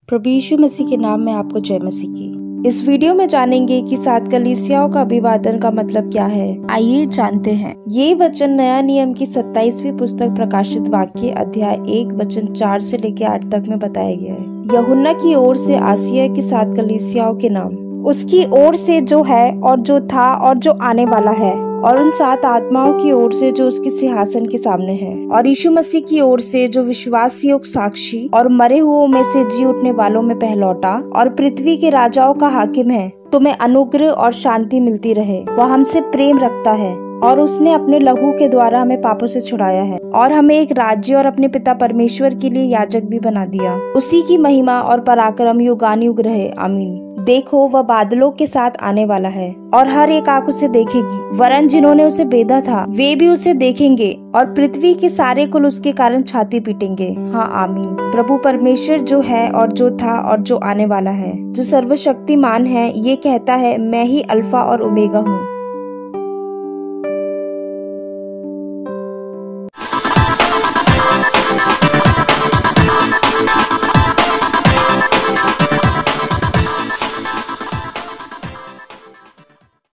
प्रभु यीशु मसीह के नाम में आपको जय मसीह की। इस वीडियो में जानेंगे कि 7 कलीसियाओं का अभिवादन का मतलब क्या है। आइए जानते हैं। ये वचन नया नियम की 27वीं पुस्तक प्रकाशित वाक्य अध्याय 1 वचन 4 से लेकर 8 तक में बताया गया है। यूहन्ना की ओर से आसिया की 7 कलीसियाओं के नाम, उसकी ओर से जो है और जो था और जो आने वाला है, और उन 7 आत्माओं की ओर से जो उसके सिंहासन के सामने है, और यीशु मसीह की ओर से जो विश्वास योग्य साक्षी और मरे हुओं में से जी उठने वालों में पहलौटा और पृथ्वी के राजाओं का हाकिम है। तुम्हें अनुग्रह और शांति मिलती रहे। वह हमसे प्रेम रखता है और उसने अपने लहू के द्वारा हमें पापों से छुड़ाया है और हमें एक राज्य और अपने पिता परमेश्वर के लिए याजक भी बना दिया। उसी की महिमा और पराक्रम युगानुयुग रहे। आमीन। देखो, वह बादलों के साथ आने वाला है और हर एक आंख उसे देखेगी, वरन जिन्होंने उसे बेधा था वे भी उसे देखेंगे, और पृथ्वी के सारे कुल उसके कारण छाती पीटेंगे। हाँ, आमीन। प्रभु परमेश्वर जो है और जो था और जो आने वाला है, जो सर्वशक्तिमान है, ये कहता है, मैं ही अल्फा और ओमेगा हूँ,